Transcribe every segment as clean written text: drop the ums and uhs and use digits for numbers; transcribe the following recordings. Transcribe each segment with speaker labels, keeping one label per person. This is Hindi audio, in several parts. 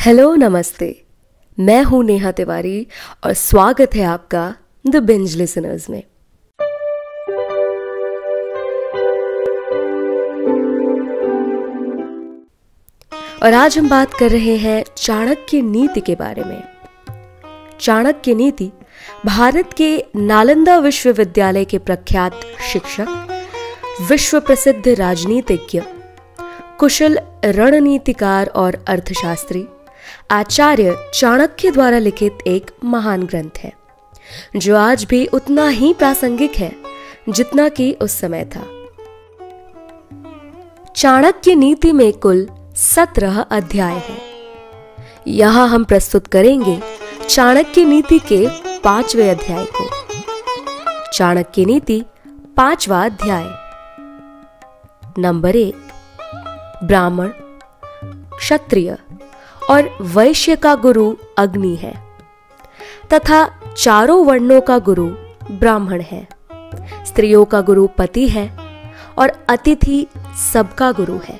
Speaker 1: हेलो नमस्ते, मैं हूं नेहा तिवारी और स्वागत है आपका द बिंज लिसनर्स में। और आज हम बात कर रहे हैं चाणक्य नीति के बारे में। चाणक्य नीति भारत के नालंदा विश्वविद्यालय के प्रख्यात शिक्षक, विश्व प्रसिद्ध राजनीतिज्ञ, कुशल रणनीतिकार और अर्थशास्त्री आचार्य चाणक्य द्वारा लिखित एक महान ग्रंथ है, जो आज भी उतना ही प्रासंगिक है जितना कि उस समय था। चाणक्य नीति में कुल 17 अध्याय हैं। यहां हम प्रस्तुत करेंगे चाणक्य नीति के 5वें अध्याय को। चाणक्य नीति 5वां अध्याय। नंबर 1, ब्राह्मण, क्षत्रिय और वैश्य का गुरु अग्नि है तथा चारों वर्णों का गुरु ब्राह्मण है। स्त्रियों का गुरु पति है और अतिथि सबका गुरु है।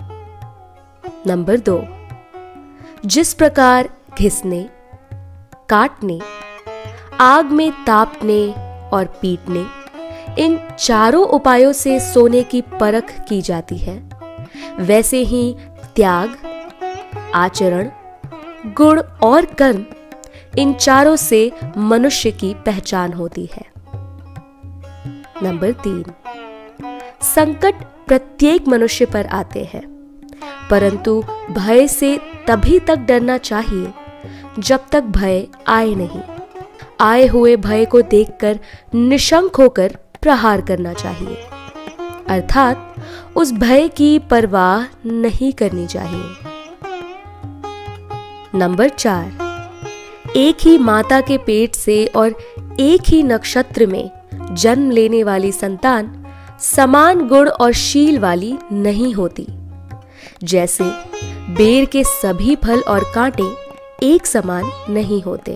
Speaker 1: नंबर 2, जिस प्रकार घिसने, काटने, आग में तापने और पीटने, इन चारों उपायों से सोने की परख की जाती है, वैसे ही त्याग, आचरण, गुण और कर्म, इन चारों से मनुष्य की पहचान होती है। नंबर 3, संकट प्रत्येक मनुष्य पर आते हैं, परंतु भय से तभी तक डरना चाहिए जब तक भय आए नहीं। आए हुए भय को देखकर निशंक होकर प्रहार करना चाहिए, अर्थात उस भय की परवाह नहीं करनी चाहिए। नंबर 4, एक ही माता के पेट से और एक ही नक्षत्र में जन्म लेने वाली संतान समान गुण और शील वाली नहीं होती। जैसे बेर के सभी फल और कांटे एक समान नहीं होते।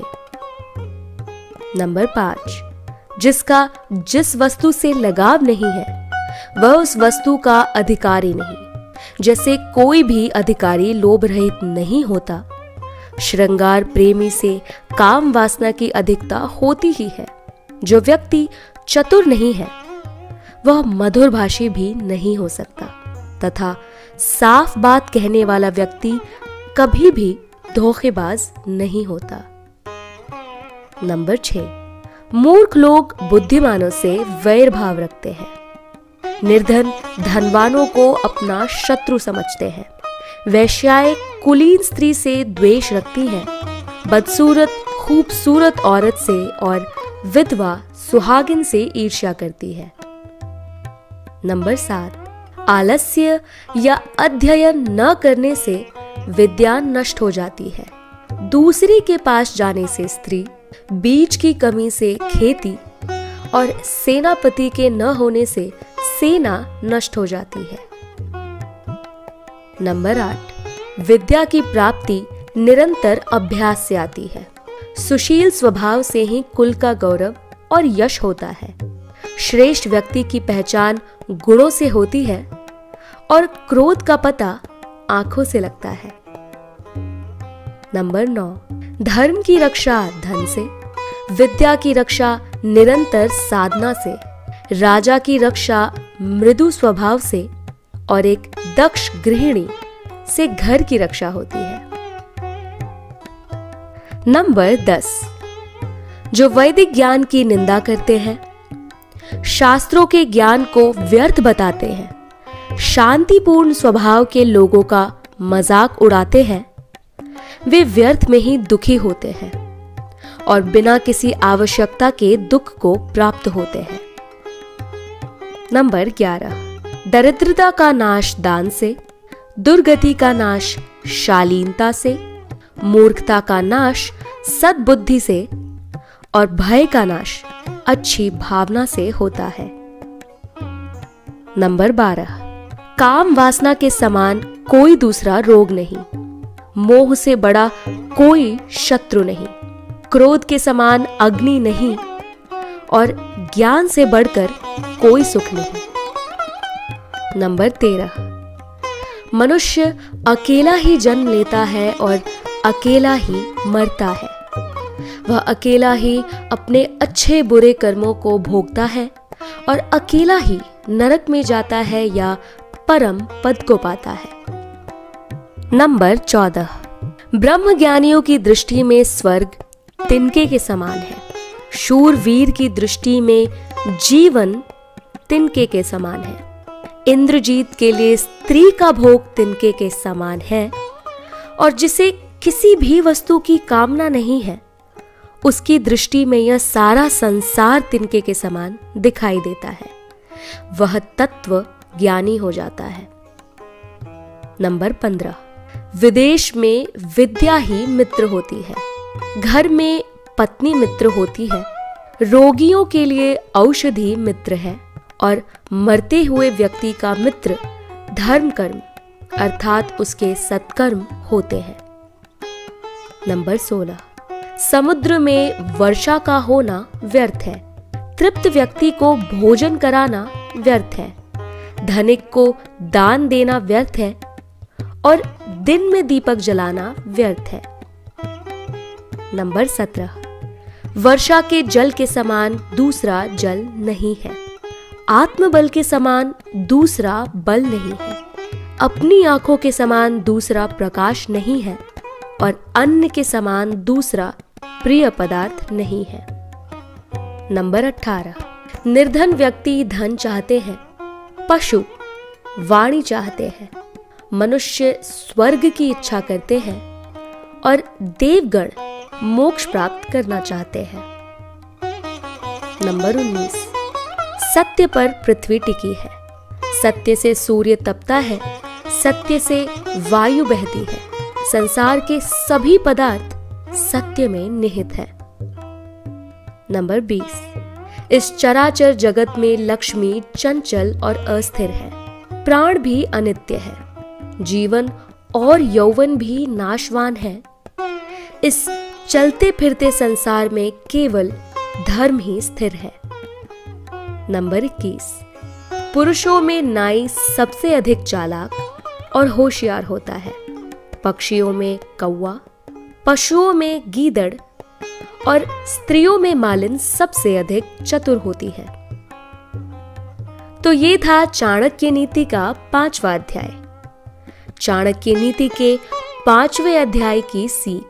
Speaker 1: नंबर 5, जिसका जिस वस्तु से लगाव नहीं है वह उस वस्तु का अधिकारी नहीं। जैसे कोई भी अधिकारी लोभ रहित नहीं होता, श्रृंगार प्रेमी से काम वासना की अधिकता होती ही है। जो व्यक्ति चतुर नहीं है वह मधुर भाषी भी नहीं हो सकता, तथा साफ बात कहने वाला व्यक्ति कभी भी धोखेबाज नहीं होता। नंबर 6, मूर्ख लोग बुद्धिमानों से वैर भाव रखते हैं। निर्धन धनवानों को अपना शत्रु समझते हैं। वैश्याएं कुलीन स्त्री से द्वेष रखती हैं। बदसूरत खूबसूरत औरत से और विधवा सुहागिन से ईर्ष्या करती है। नंबर 7, आलस्य या अध्ययन न करने से विद्या नष्ट हो जाती है। दूसरे के पास जाने से स्त्री, बीज की कमी से खेती और सेनापति के न होने से सेना नष्ट हो जाती है। नंबर 8, विद्या की प्राप्ति निरंतर अभ्यास से आती है। सुशील स्वभाव से ही कुल का गौरव और यश होता है। श्रेष्ठ व्यक्ति की पहचान गुणों से होती है और क्रोध का पता आंखों से लगता है। नंबर 9, धर्म की रक्षा धन से, विद्या की रक्षा निरंतर साधना से, राजा की रक्षा मृदु स्वभाव से और एक दक्ष गृहिणी से घर की रक्षा होती है। नंबर 10, जो वैदिक ज्ञान की निंदा करते हैं, शास्त्रों के ज्ञान को व्यर्थ बताते हैं, शांतिपूर्ण स्वभाव के लोगों का मजाक उड़ाते हैं, वे व्यर्थ में ही दुखी होते हैं और बिना किसी आवश्यकता के दुख को प्राप्त होते हैं। नंबर 11, दरिद्रता का नाश दान से, दुर्गति का नाश शालीनता से, मूर्खता का नाश सद्बुद्धि से और भय का नाश अच्छी भावना से होता है। नंबर 12, काम वासना के समान कोई दूसरा रोग नहीं, मोह से बड़ा कोई शत्रु नहीं, क्रोध के समान अग्नि नहीं और ज्ञान से बढ़कर कोई सुख नहीं। नंबर 13, मनुष्य अकेला ही जन्म लेता है और अकेला ही मरता है। वह अकेला ही अपने अच्छे बुरे कर्मों को भोगता है और अकेला ही नरक में जाता है या परम पद को पाता है। नंबर 14, ब्रह्मज्ञानियों की दृष्टि में स्वर्ग तिनके के समान है। शूरवीर की दृष्टि में जीवन तिनके के समान है। इंद्रजीत के लिए स्त्री का भोग तिनके के समान है और जिसे किसी भी वस्तु की कामना नहीं है, उसकी दृष्टि में यह सारा संसार तिनके के समान दिखाई देता है। वह तत्व ज्ञानी हो जाता है। नंबर 15, विदेश में विद्या ही मित्र होती है। घर में पत्नी मित्र होती है। रोगियों के लिए औषधि मित्र है और मरते हुए व्यक्ति का मित्र धर्म कर्म अर्थात उसके सत्कर्म होते हैं। नंबर 16, समुद्र में वर्षा का होना व्यर्थ है। तृप्त व्यक्ति को भोजन कराना व्यर्थ है। धनिक को दान देना व्यर्थ है और दिन में दीपक जलाना व्यर्थ है। नंबर 17, वर्षा के जल के समान दूसरा जल नहीं है। आत्मबल के समान दूसरा बल नहीं है। अपनी आंखों के समान दूसरा प्रकाश नहीं है और अन्न के समान दूसरा प्रिय पदार्थ नहीं है। नंबर 18, निर्धन व्यक्ति धन चाहते हैं, पशु वाणी चाहते हैं, मनुष्य स्वर्ग की इच्छा करते हैं और देवगण मोक्ष प्राप्त करना चाहते हैं। नंबर 19, सत्य पर पृथ्वी टिकी है। सत्य से सूर्य तपता है, सत्य से वायु बहती है। संसार के सभी पदार्थ सत्य में निहित है। नंबर 20, इस चराचर जगत में लक्ष्मी चंचल और अस्थिर है। प्राण भी अनित्य है। जीवन और यौवन भी नाशवान है। इस चलते फिरते संसार में केवल धर्म ही स्थिर है। नंबर 21, पुरुषों में नाई सबसे अधिक चालाक और होशियार होता है। पक्षियों में कौवा, पशुओं में गीदड़ और स्त्रियों में मालिन सबसे अधिक चतुर होती है। तो ये था चाणक्य नीति का 5वां अध्याय। चाणक्य नीति के 5वें अध्याय की सीख।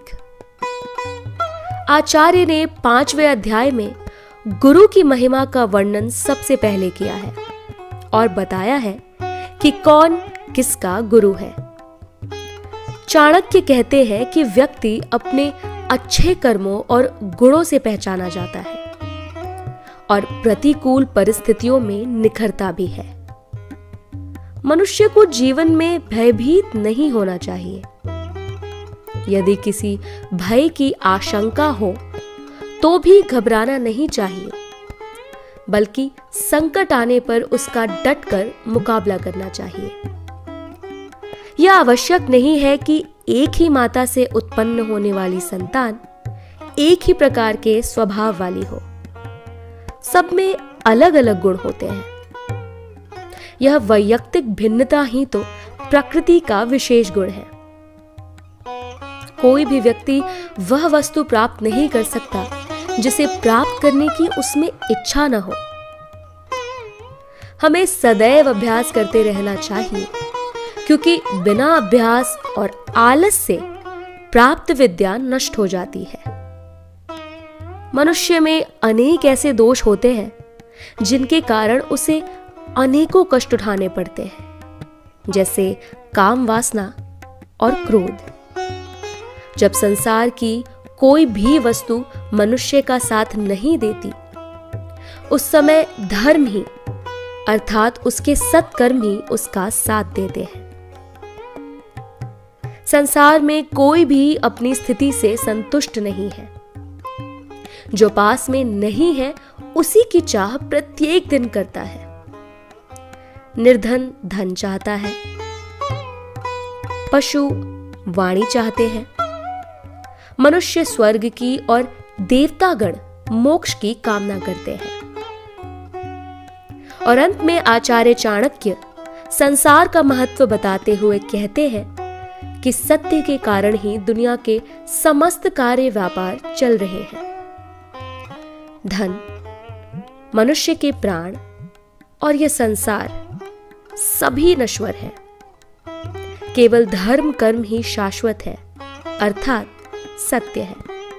Speaker 1: आचार्य ने 5वें अध्याय में गुरु की महिमा का वर्णन सबसे पहले किया है और बताया है कि कौन किसका गुरु है। चाणक्य कहते हैं कि व्यक्ति अपने अच्छे कर्मों और गुणों से पहचाना जाता है और प्रतिकूल परिस्थितियों में निखरता भी है। मनुष्य को जीवन में भयभीत नहीं होना चाहिए। यदि किसी भय की आशंका हो तो भी घबराना नहीं चाहिए, बल्कि संकट आने पर उसका डटकर मुकाबला करना चाहिए। यह आवश्यक नहीं है कि एक ही माता से उत्पन्न होने वाली संतान एक ही प्रकार के स्वभाव वाली हो। सब में अलग अलग गुण होते हैं। यह वैयक्तिक भिन्नता ही तो प्रकृति का विशेष गुण है। कोई भी व्यक्ति वह वस्तु प्राप्त नहीं कर सकता जिसे प्राप्त करने की उसमें इच्छा न हो। हमें सदैव अभ्यास करते रहना चाहिए, क्योंकि बिना अभ्यास और आलस से प्राप्त विद्या नष्ट हो जाती है। मनुष्य में अनेक ऐसे दोष होते हैं जिनके कारण उसे अनेकों कष्ट उठाने पड़ते हैं, जैसे काम वासना और क्रोध। जब संसार की कोई भी वस्तु मनुष्य का साथ नहीं देती, उस समय धर्म ही अर्थात उसके सत्कर्म ही उसका साथ देते हैं। संसार में कोई भी अपनी स्थिति से संतुष्ट नहीं है। जो पास में नहीं है उसी की चाह प्रत्येक दिन करता है। निर्धन धन चाहता है, पशु वाणी चाहते हैं, मनुष्य स्वर्ग की और देवतागण मोक्ष की कामना करते हैं। और अंत में आचार्य चाणक्य संसार का महत्व बताते हुए कहते हैं कि सत्य के कारण ही दुनिया के समस्त कार्य व्यापार चल रहे हैं। धन, मनुष्य के प्राण और यह संसार सभी नश्वर है। केवल धर्म कर्म ही शाश्वत है, अर्थात सत्य है।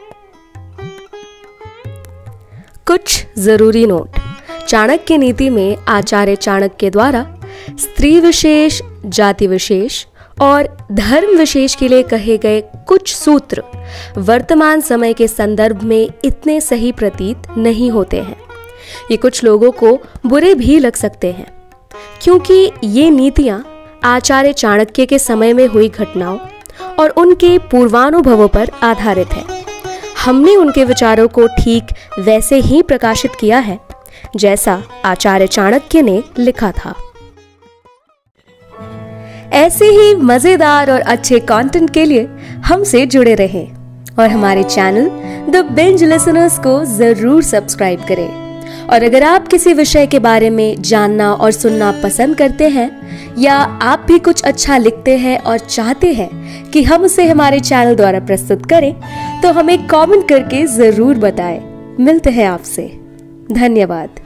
Speaker 1: कुछ जरूरी नोट। चाणक्य नीति में आचार्य चाणक्य द्वारा स्त्री विशेष, जाति विशेष और धर्म विशेष के लिए कहे गए कुछ सूत्र वर्तमान समय के संदर्भ में इतने सही प्रतीत नहीं होते हैं। ये कुछ लोगों को बुरे भी लग सकते हैं, क्योंकि ये नीतियां आचार्य चाणक्य के समय में हुई घटनाओं और उनके पूर्वानुभवों पर आधारित है। हमने उनके विचारों को ठीक वैसे ही प्रकाशित किया है जैसा आचार्य चाणक्य ने लिखा था। ऐसे ही मजेदार और अच्छे कंटेंट के लिए हमसे जुड़े रहें और हमारे चैनल द बिंज लिसनर्स को जरूर सब्सक्राइब करें। और अगर आप किसी विषय के बारे में जानना और सुनना पसंद करते हैं या आप भी कुछ अच्छा लिखते हैं और चाहते हैं कि हम उसे हमारे चैनल द्वारा प्रस्तुत करें, तो हमें कमेंट करके जरूर बताएं। मिलते हैं आपसे। धन्यवाद।